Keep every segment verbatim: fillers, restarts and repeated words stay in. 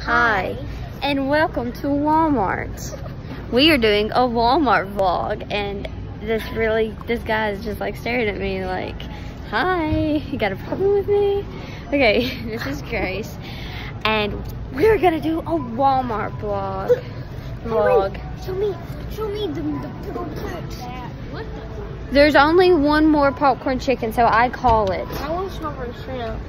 Hi, and welcome to Walmart. We are doing a Walmart vlog, and this really, this guy is just like staring at me like, hi, you got a problem with me? Okay, this is Grace, and we're gonna do a Walmart vlog. Vlog. Hey, wait, show me, show me the, the pickle chips. What the? There's only one more popcorn chicken, so I call it. I want strawberry shrimp.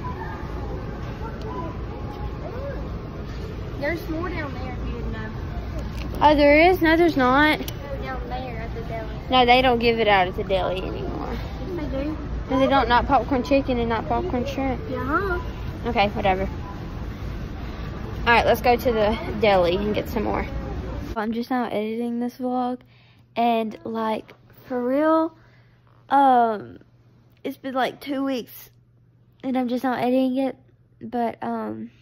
There's more down there if you didn't know. Oh, there is? No, there's not. Down there at the deli. No, they don't give it out at the deli anymore. Yes, they do. No, they don't. Not popcorn chicken and not popcorn shrimp. Yeah. Okay, whatever. All right, let's go to the deli and get some more. I'm just now editing this vlog, and like for real, um, it's been like two weeks, and I'm just not editing it. But um,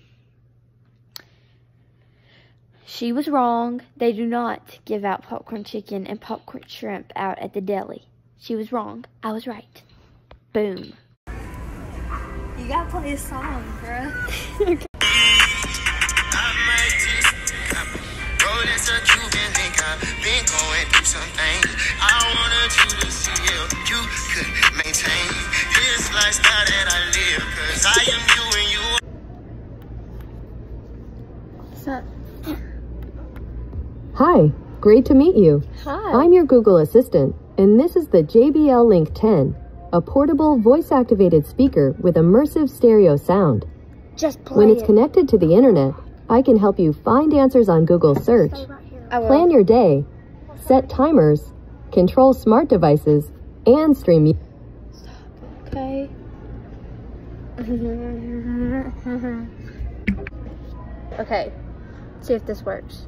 she was wrong. They do not give out popcorn chicken and popcorn shrimp out at the deli. She was wrong. I was right. Boom. You gotta play a song, bruh. Okay. Been going through some things. I wanted you to see if you could maintain this lifestyle that I live, cause I am you and you. What's up? Hi, great to meet you. Hi. I'm your Google Assistant, and this is the J B L Link ten, a portable voice-activated speaker with immersive stereo sound. Just play When it's it. connected to the internet, I can help you find answers on Google Search, I will. plan your day, set timers, control smart devices, and stream music. Okay. Okay. See if this works.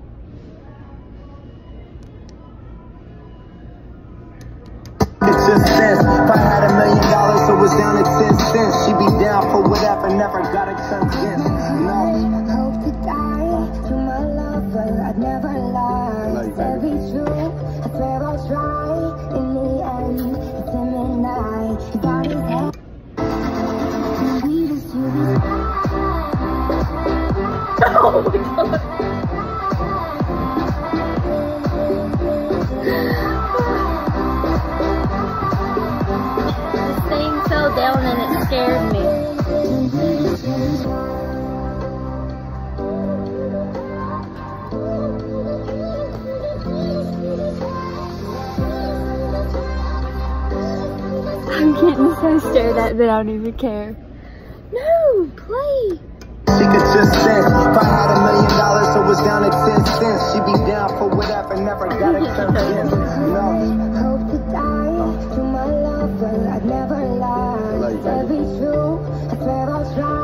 It's just sense. If I had a million dollars, so was down at ten cents. She'd be down for whatever, never gotta convince. No. Hope to die to my lover. I'd never lie. Very true. I swear I'll try. In the end, it's him and I. Got his head. Sweetest you Oh my god. This thing fell down and it scared me. I'm getting so stared at that I don't even care. No, play. She could just sense. If I had a million dollars, so was down at ten cents. She'd be down for whatever, never gotta convince. No. hope to die to my lover. I'd never lie. Very true. I swear I'll try.